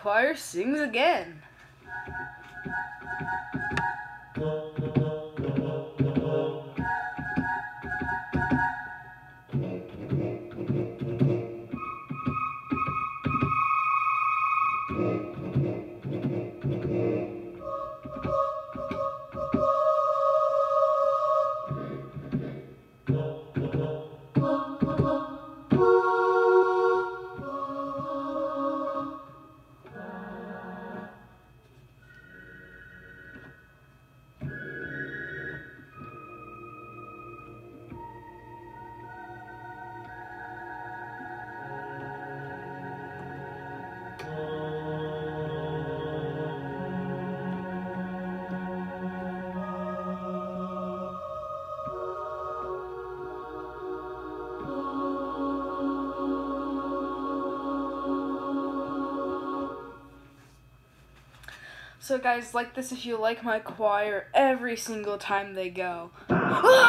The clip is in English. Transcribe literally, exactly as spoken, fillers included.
choir sings again. So guys, like this if you like my choir every single time they go.